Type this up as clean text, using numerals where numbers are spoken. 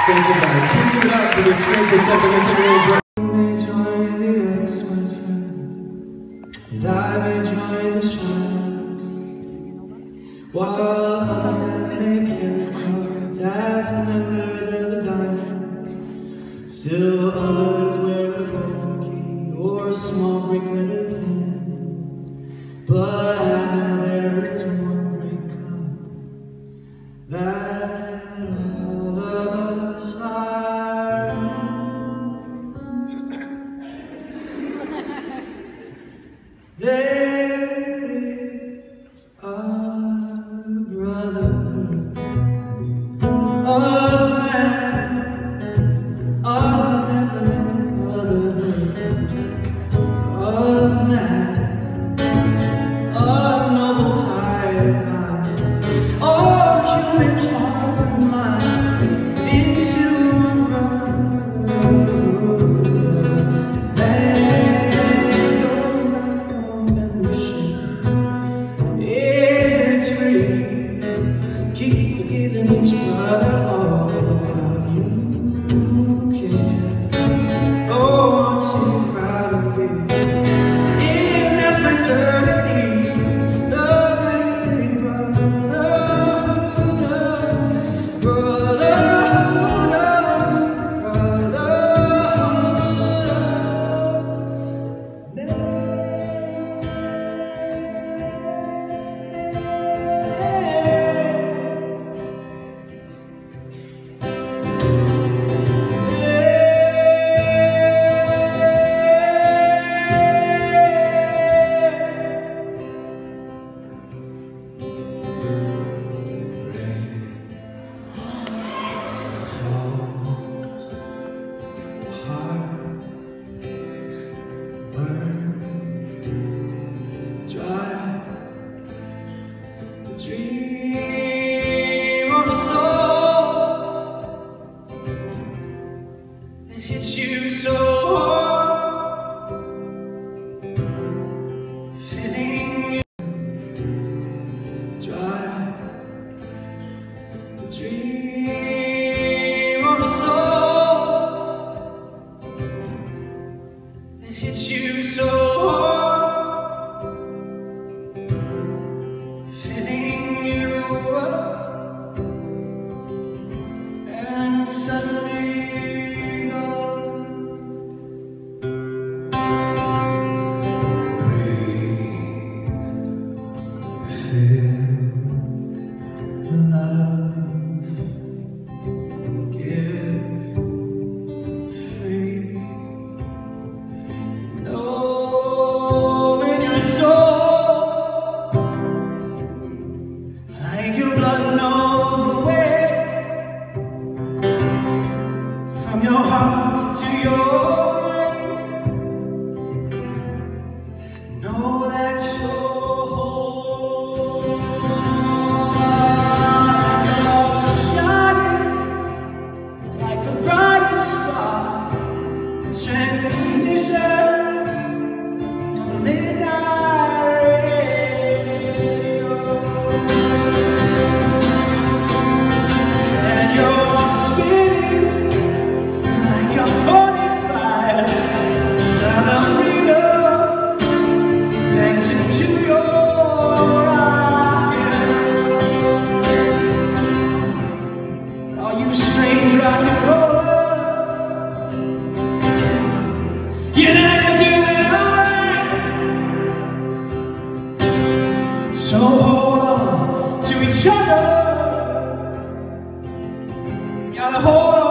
Thank you guys. Please give it up for the Strength Quintet. We're going to take a little break. And I'm enjoying the shines while I'm making cards as members of the diamond. Still others wear a gold key or a small brick letter pen. But I know there is one great cloud that all of us are. There is a brotherhood of man, of never brotherhood of man, of noble tired minds, all human hearts and minds into one brotherhood. Keep giving each brother all you can. Oh, aren't you proud of it? In that fraternity, the big dream of the soul that hits you so hard, filling you dry. The dream of the soul that hits you so hard, filling you up, and suddenly gone. Breathe, feel love, give free. Know in your soul, like your blood knows the way, from your heart to your brain. Know that you're shining like the brightest star, the transmission of the midnight radio. And you're spinning like a 45 ballerina, dancing to your rock and roll. All you strange rock and rollers, you're never doing alright. So hold on to each other. Gotta hold on.